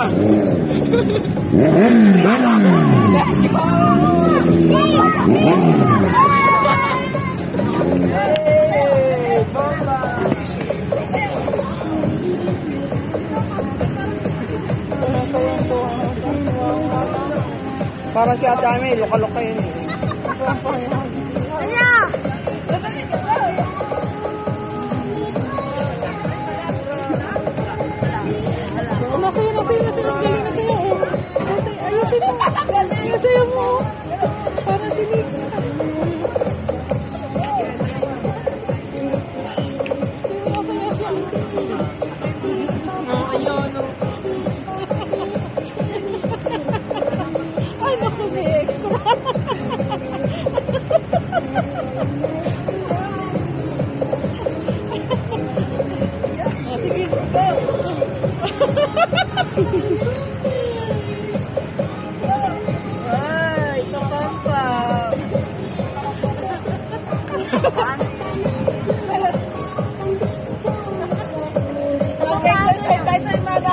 Parang si Ate Amy, luka-luka yun eh. Ayusin mo. Parang sinig. Ayun. Ay, naku, may extra. Sige, go. Ay, kapampa. Okay, exercise tayo sa imaga.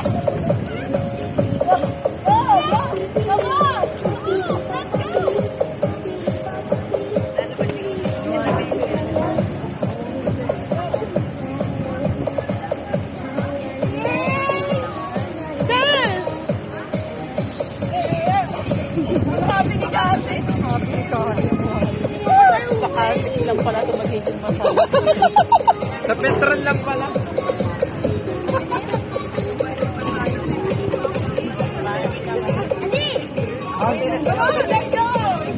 Sa Carpix lang pala ito magiging masama. Sa Petron lang pala. Okay, let's go! Let's go!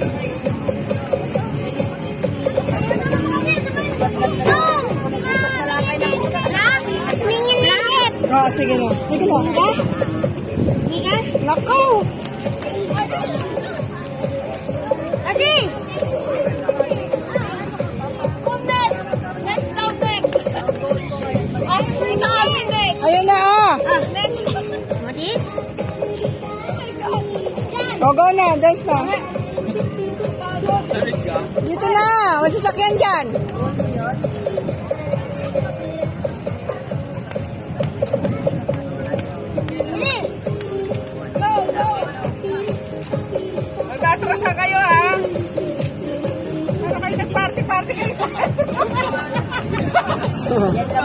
Oh, sige na. Sige na. Sige. Nako! Ate! Next, now next. Ay, ito kami next. Ayun na, oh! Next. What is? Go na, dance na. Dito na, may sasakyan dyan. Mag-atras na kayo, ha? Ano kayo nag-party-party kayo sa